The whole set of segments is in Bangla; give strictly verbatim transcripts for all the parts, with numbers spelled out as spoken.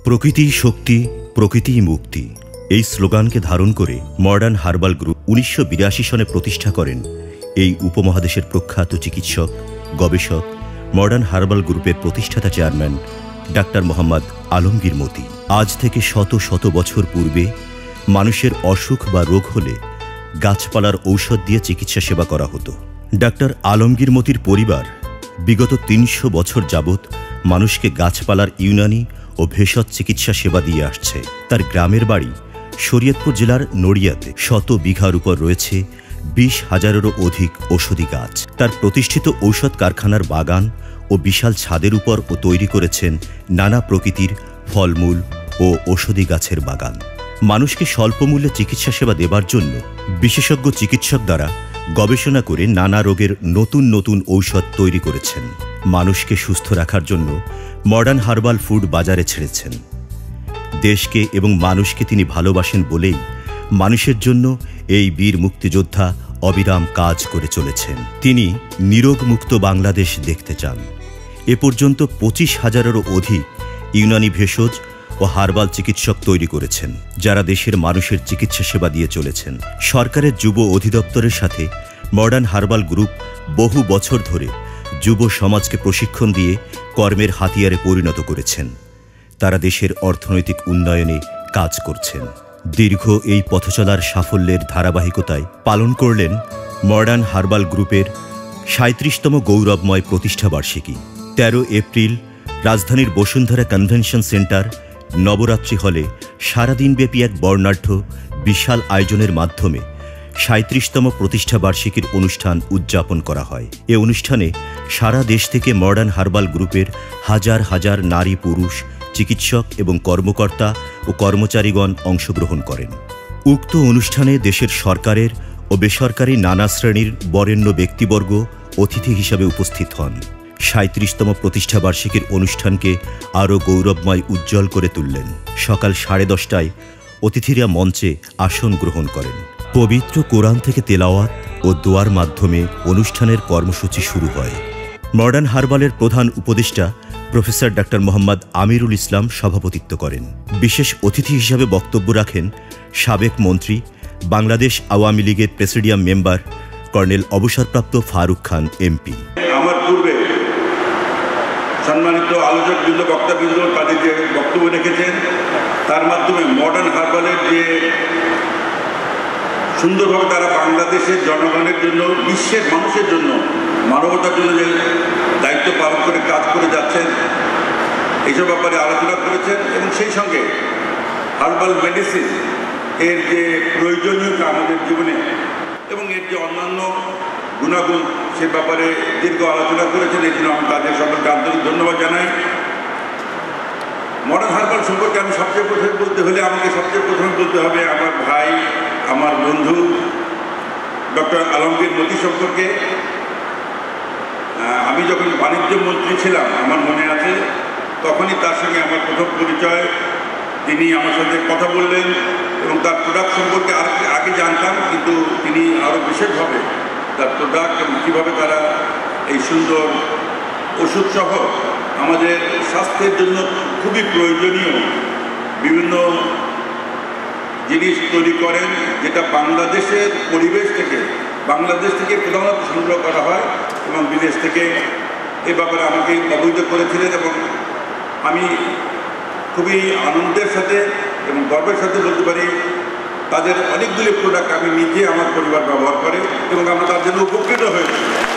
প্রকৃতিই শক্তি, প্রকৃতিই মুক্তি এই স্লোগানকে ধারণ করে মডার্ন হার্বাল গ্রুপ উনিশশো বিরাশি সনে প্রতিষ্ঠা করেন এই উপমহাদেশের প্রখ্যাত চিকিৎসক, গবেষক, মডার্ন হার্বাল গ্রুপের প্রতিষ্ঠাতা চেয়ারম্যান ডাক্তার মোহাম্মদ আলমগীর মতি। আজ থেকে শত শত বছর পূর্বে মানুষের অসুখ বা রোগ হলে গাছপালার ঔষধ দিয়ে চিকিৎসা সেবা করা হতো। ডাক্তার আলমগীর মতির পরিবার বিগত তিনশো বছর যাবৎ মানুষকে গাছপালার ইউনানি ও ভেষজ চিকিৎসা সেবা দিয়ে আসছে। তার গ্রামের বাড়ি শরীয়তপুর জেলার নড়িয়াতে। শত বিঘার উপর রয়েছে বিশ হাজারেরও অধিক ঔষধি গাছ। তার প্রতিষ্ঠিত ঔষধ কারখানার বাগান ও বিশাল ছাদের উপর ও তৈরি করেছেন নানা প্রকৃতির ফলমূল ও ঔষধি গাছের বাগান। মানুষকে স্বল্পমূল্যে চিকিৎসা সেবা দেবার জন্য বিশেষজ্ঞ চিকিৎসক দ্বারা গবেষণা করে নানা রোগের নতুন নতুন ঔষধ তৈরি করেছেন। মানুষকে সুস্থ রাখার জন্য মডার্ন হার্বাল ফুড বাজারে ছেড়েছেন। দেশকে এবং মানুষকে তিনি ভালোবাসেন বলেই মানুষের জন্য এই বীর মুক্তিযোদ্ধা অবিরাম কাজ করে চলেছেন। তিনি নিরোগমুক্ত বাংলাদেশ দেখতে চান। এ পর্যন্ত পঁচিশ হাজারেরও অধিক ইউনানি ভেষজ ও হার্বাল চিকিৎসক তৈরি করেছেন, যারা দেশের মানুষের চিকিৎসা সেবা দিয়ে চলেছেন। সরকারের যুব অধিদপ্তরের সাথে মডার্ন হার্বাল গ্রুপ বহু বছর ধরে যুব সমাজকে প্রশিক্ষণ দিয়ে কর্মের হাতিয়ারে পরিণত করেছেন। তারা দেশের অর্থনৈতিক উন্নয়নে কাজ করছেন। দীর্ঘ এই পথচলার সাফল্যের ধারাবাহিকতায় পালন করলেন মডার্ন হার্বাল গ্রুপের সাঁইত্রিশতম গৌরবময় প্রতিষ্ঠাবার্ষিকী। তেরো এপ্রিল রাজধানীর বসুন্ধরা কনভেনশন সেন্টার নবরাত্রি হলে সারাদিনব্যাপী এক বর্ণাঢ্য বিশাল আয়োজনের মাধ্যমে সাঁইত্রিশতম প্রতিষ্ঠাবার্ষিকীর অনুষ্ঠান উদযাপন করা হয়। এ অনুষ্ঠানে সারা দেশ থেকে মডার্ন হার্বাল গ্রুপের হাজার হাজার নারী পুরুষ চিকিৎসক এবং কর্মকর্তা ও কর্মচারীগণ অংশগ্রহণ করেন। উক্ত অনুষ্ঠানে দেশের সরকারের ও বেসরকারি নানা শ্রেণীর বরেণ্য ব্যক্তিবর্গ অতিথি হিসাবে উপস্থিত হন। সাঁইত্রিশতম প্রতিষ্ঠাবার্ষিকীর অনুষ্ঠানকে আরও গৌরবময় উজ্জ্বল করে তুললেন। সকাল সাড়ে দশটায় অতিথিরা মঞ্চে আসন গ্রহণ করেন। পবিত্র কোরআন থেকে তেলাওয়াত ও দোয়ার মাধ্যমে অনুষ্ঠানের কর্মসূচি শুরু হয়। মডার্ন হার্বালের প্রধান উপদেষ্টা প্রফেসর ডাক্তার মোহাম্মদ আমিরুল ইসলাম সভাপতিত্ব করেন। বিশেষ অতিথি হিসাবে বক্তব্য রাখেন সাবেক মন্ত্রী, বাংলাদেশ আওয়ামী লীগের প্রেসিডিয়াম মেম্বার কর্নেল অবসরপ্রাপ্ত ফারুক খান এমপি। আমার পূর্বে সম্মানিত আলোচকবৃন্দ, বক্তাবৃন্দ তাদের যে বক্তব্য রেখেছেন, তার মাধ্যমে মডার্ন হার্বালের যে সুন্দরভাবে তারা বাংলাদেশের জনগণের জন্য, বিশ্বের মানুষের জন্য, মানবতার জন্য যে দায়িত্ব পালন করে কাজ করে যাচ্ছেন, এইসব ব্যাপারে আলোচনা করেছেন। এবং সেই সঙ্গে হার্বাল মেডিসিন এর যে প্রয়োজনীয়তা আমাদের জীবনে এবং এর যে অন্যান্য গুণাগুণ সে ব্যাপারে দীর্ঘ আলোচনা করেছেন। এই জন্য আমি তাদের সকলকে আন্তরিক ধন্যবাদ জানাই। মডার্ন হার্বাল সম্পর্কে আমি সবচেয়ে প্রথমে বলতে হলে আমাকে সবচেয়ে প্রথমে বলতে হবে আমার ভাই, আমার বন্ধু ডক্টর আলমগীর মতি সম্পর্কে। আমি যখন বাণিজ্য মন্ত্রী ছিলাম, আমার মনে আছে, তখনই তার সঙ্গে আমার প্রথম পরিচয়। তিনি আমার সাথে কথা বললেন এবং তার প্রোডাক্ট সম্পর্কে আর আগে জানতাম, কিন্তু তিনি আরও বিশেষভাবে তার প্রোডাক্ট এবং কীভাবে তারা এই সুন্দর ওষুধসহ আমাদের স্বাস্থ্যের জন্য খুবই প্রয়োজনীয় বিভিন্ন জিনিস তৈরি করেন, যেটা বাংলাদেশের পরিবেশ থেকে, বাংলাদেশ থেকে প্রধানত সংগ্রহ করা হয় এবং বিদেশ থেকে। এ ব্যাপারে আমাকে অবহিত করেছিলেন এবং আমি খুবই আনন্দের সাথে এবং গর্বের সাথে বলতে পারি তাদের অনেকগুলি প্রোডাক্ট আমি নিজে আমার পরিবার ব্যবহার করে এবং আমরা তার জন্য উপকৃত হয়েছি।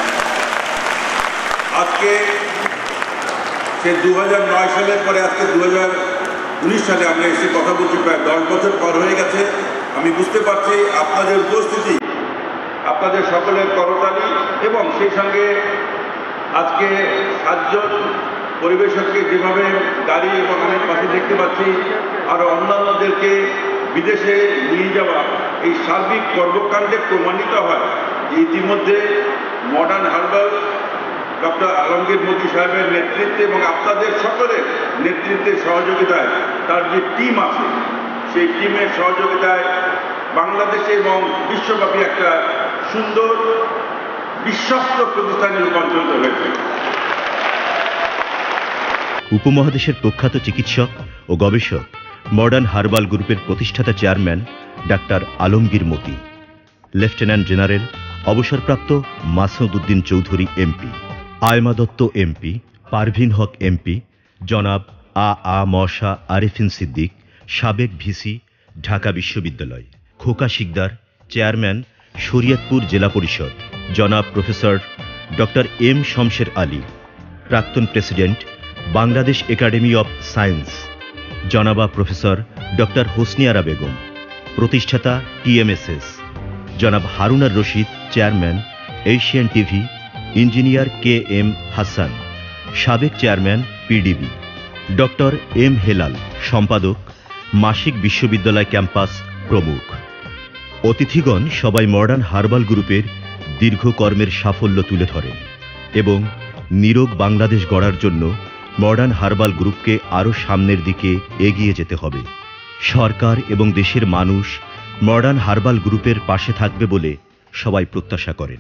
আজকে সে দু হাজার নয় সালের পরে আজকে দু হাজার উনিশ সালে আমরা এসে কথা বলছি, প্রায় দশ বছর পর হয়ে গেছে। আমি বুঝতে পারছি আপনাদের উপস্থিতি, আপনাদের সকলের করতালি এবং সেই সঙ্গে আজকে সাতজন পরিবেশককে যেভাবে গাড়ি এবং আমি পাশে দেখতে পাচ্ছি, আরও অন্যান্যদেরকে বিদেশে নিয়ে যাওয়া, এই সার্বিক কর্মকাণ্ডে প্রমাণিত হয় যে ইতিমধ্যে modern herbal doctor Alamgir Moti সাহেবের নেতৃত্বে এবং আপনাদের সকলের নেতৃত্বে সহযোগিতায় তার যে টিম আছে, সেই টিমের সহযোগিতায় বাংলাদেশে এবং বিশ্বব্যাপী একটা সুন্দর বিশ্বস্ত প্রতিষ্ঠানে রূপান্তরিত হয়েছে। উপমহাদেশের প্রখ্যাত চিকিৎসক ও গবেষক মডার্ন হার্বাল গ্রুপের প্রতিষ্ঠাতা chairman doctor Alamgir Moti, lieutenant general অবসরপ্রাপ্ত Masud Uddin Chowdhury MP, Ayma Dutta MP, Parvin Haque MP, জনাব আ আ মশা আরিফিন সিদ্দিক, সাবেক ভিসি, ঢাকা বিশ্ববিদ্যালয়, খোকা শিকদার, চেয়ারম্যান শরীয়তপুর জেলা পরিষদ, জনাব professor doctor M Shamsher Ali, প্রাক্তন president Bangladesh academy of science, জনাবা প্রফেসর ডক্টর হোসনি আরা বেগম, প্রতিষ্ঠাতা টিএমএসএস, জনাব Harunar Rashid, chairman Asian TV, engineer K M Hasan, সাবেক chairman PDB, doctor M Helal, সম্পাদক মাসিক বিশ্ববিদ্যালয় ক্যাম্পাস প্রমুখ। অতিথিগণ সবাই মডার্ন হার্বাল গ্রুপের দীর্ঘ কর্মের সাফল্য তুলে ধরেন এবং নিরোগ বাংলাদেশ গড়ার জন্য মডার্ন হার্বাল গ্রুপকে আরও সামনের দিকে এগিয়ে যেতে হবে। সরকার এবং দেশের মানুষ মডার্ন হার্বাল গ্রুপের পাশে থাকবে বলে সবাই প্রত্যাশা করেন।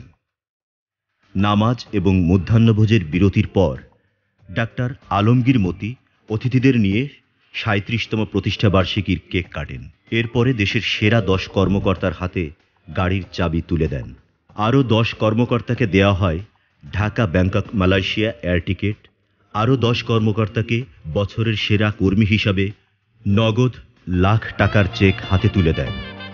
নামাজ এবং মধ্যাহ্নভোজের বিরতির পর ডাক্তার আলমগীর মতি অতিথিদের নিয়ে সাঁত্রিশতম প্রতিষ্ঠা বার্ষিকীর কেক কাটেন। এরপরে দেশের সেরা দশ কর্মকর্তার হাতে গাড়ির চাবি তুলে দেন। আরও দশ কর্মকর্তাকে দেওয়া হয় Dhaka Bangkok Malaysia air ticket. আরও দশ কর্মকর্তাকে বছরের সেরা কর্মী হিসাবে নগদ লাখ টাকার চেক হাতে তুলে দেন।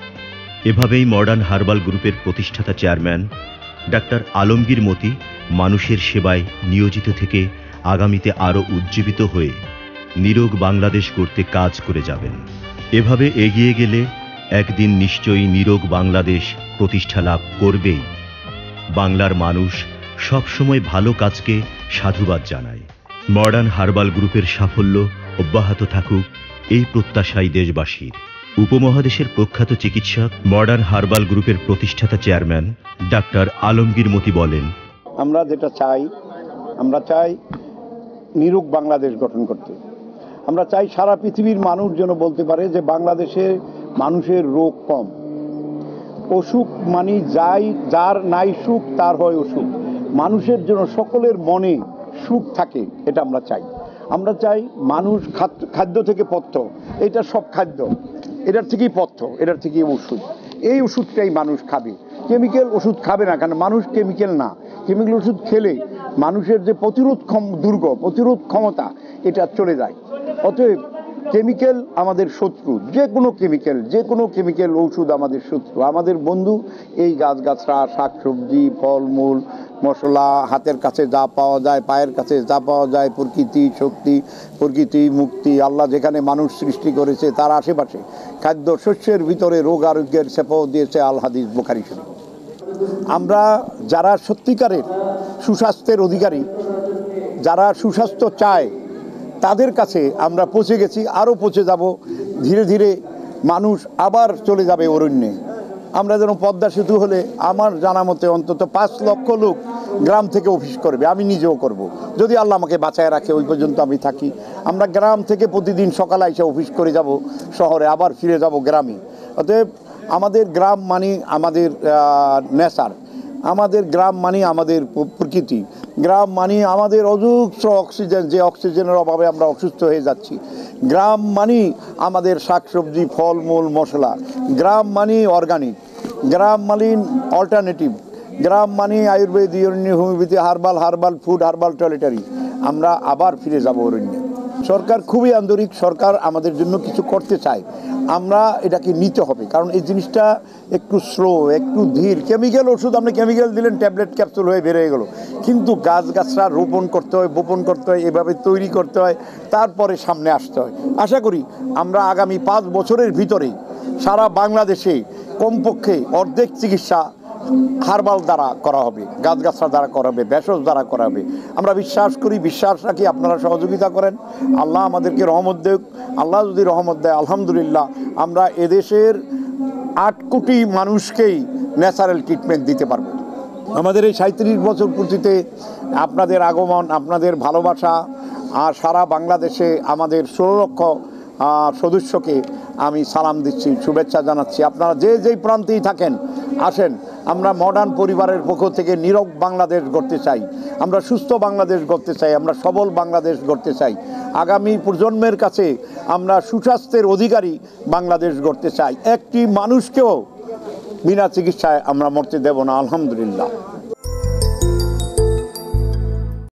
এভাবেই মডার্ন হার্বাল গ্রুপের প্রতিষ্ঠাতা চেয়ারম্যান ডাক্তার আলমগীর মতি মানুষের সেবায় নিয়োজিত থেকে আগামীতে আরও উজ্জীবিত হয়ে নিরোগ বাংলাদেশ করতে কাজ করে যাবেন। এভাবে এগিয়ে গেলে একদিন নিশ্চয়ই নিরোগ বাংলাদেশ প্রতিষ্ঠা লাভ করবেই। বাংলার মানুষ সবসময় ভালো কাজকে সাধুবাদ জানায়। মডার্ন হার্বাল গ্রুপের সাফল্য অব্যাহত থাকুক এই প্রত্যাশাই দেশবাসীর। উপমহাদেশের প্রখ্যাত চিকিৎসক মডার্ন হার্বাল গ্রুপের প্রতিষ্ঠাতা চেয়ারম্যান ডাক্তার আলমগীর মতি বলেন, আমরা যেটা চাই, আমরা চাই নিরোগ বাংলাদেশ গঠন করতে। আমরা চাই সারা পৃথিবীর মানুষ যেন বলতে পারে যে বাংলাদেশে মানুষের রোগ কম। অসুখ মানে যাই, যার নাই সুখ তার হয় অসুখ। মানুষের জন্য সকলের মনে সুখ থাকে, এটা আমরা চাই। আমরা চাই মানুষ খাদ্য থেকে পথ্য, এটা সব খাদ্য এটার থেকেই পথ্য, এটার থেকেই ওষুধ। এই ওষুধটাই মানুষ খাবে, কেমিক্যাল ওষুধ খাবে না, কারণ মানুষ কেমিক্যাল না। কেমিক্যাল ওষুধ খেলে মানুষের যে প্রতিরোধ ক্ষম দুর্গ প্রতিরোধ ক্ষমতা এটা চলে যায়। অতএব কেমিক্যাল আমাদের শত্রু, যে কোনো কেমিক্যাল যে কোনো কেমিক্যাল ওষুধ আমাদের শত্রু। আমাদের বন্ধু এই গাছগাছরা, শাকসবজি, ফলমূল, মশলা, হাতের কাছে যা পাওয়া যায়, পায়ের কাছে যা পাওয়া যায়, প্রকৃতি শক্তি, প্রকৃতি মুক্তি, আল্লাহ যেখানে মানুষ সৃষ্টি করেছে তার আশেপাশে খাদ্য শস্যের ভিতরে রোগ আরোগ্যের সেপাও দিয়েছে আল হাদিস বুখারী শরীফ। আমরা যারা সত্যিকারের সুস্বাস্থ্যের অধিকারী, যারা সুস্বাস্থ্য চায়, তাদের কাছে আমরা পৌঁছে গেছি, আরও পৌঁছে যাব। ধীরে ধীরে মানুষ আবার চলে যাবে অরণ্যে। আমরা যেন পদ্মা সেতু হলে আমার জানা মতে অন্তত পাঁচ লক্ষ লোক গ্রাম থেকে অফিস করবে, আমি নিজেও করব, যদি আল্লাহ আমাকে বাঁচায় রাখে ওই পর্যন্ত আমি থাকি। আমরা গ্রাম থেকে প্রতিদিন সকালে এসে অফিস করে যাব শহরে, আবার ফিরে যাব গ্রামে। অতএব আমাদের গ্রাম মানে আমাদের নেচার, আমাদের গ্রাম মানে আমাদের প্রকৃতি, গ্রাম মানে আমাদের অজস্র অক্সিজেন, যে অক্সিজেনের অভাবে আমরা অসুস্থ হয়ে যাচ্ছি। গ্রাম মানে আমাদের শাকসবজি, ফলমূল, মশলা। গ্রাম মানে অর্গানিক, গ্রাম মানে অল্টারনেটিভ, গ্রাম মানে Ayurveda, Unani, homeopathy, herbal, herbal food, herbal toiletry. আমরা আবার ফিরে যাব অরণ্যে। সরকার খুবই আন্তরিক, সরকার আমাদের জন্য কিছু করতে চায়, আমরা এটাকে নিতে হবে। কারণ এই জিনিসটা একটু স্লো, একটু ধীর। কেমিক্যাল ওষুধ আপনি কেমিক্যাল দিলেন, ট্যাবলেট ক্যাপসুল হয়ে বেরিয়ে গেল, কিন্তু গাছ গাছরা রোপণ করতে হয়, বপন করতে হয়, এভাবে তৈরি করতে হয়, তারপরে সামনে আসতে হয়। আশা করি আমরা আগামী পাঁচ বছরের ভিতরে সারা বাংলাদেশে কমপক্ষে অর্ধেক চিকিৎসা হার্বাল দ্বারা করা হবে, গাছগাছরা দ্বারা করা হবে, ভেষজ দ্বারা করা হবে। আমরা বিশ্বাস করি, বিশ্বাস রাখি, আপনারা সহযোগিতা করেন। আল্লাহ আমাদেরকে রহমত দেয়। আল্লাহ যদি রহমত দেয়, আলহামদুলিল্লাহ আমরা এদেশের আট কোটি মানুষকেই ন্যাচারাল ট্রিটমেন্ট দিতে পারব। আমাদের এই সাঁত্রিশ বছর পূর্তিতে আপনাদের আগমন, আপনাদের ভালোবাসা, আর সারা বাংলাদেশে আমাদের ষোলো লক্ষ সদস্যকে আমি সালাম দিচ্ছি, শুভেচ্ছা জানাচ্ছি। আপনারা যে যেই প্রান্তেই থাকেন আসেন, আমরা মডার্ন পরিবারের পক্ষ থেকে নীরব বাংলাদেশ গড়তে চাই, আমরা সুস্থ বাংলাদেশ গড়তে চাই, আমরা সবল বাংলাদেশ গড়তে চাই, আগামী প্রজন্মের কাছে আমরা সুস্বাস্থ্যের অধিকারী বাংলাদেশ গড়তে চাই। একটি মানুষকেও বিনা চিকিৎসায় আমরা মরতে দেব না, আলহামদুলিল্লাহ।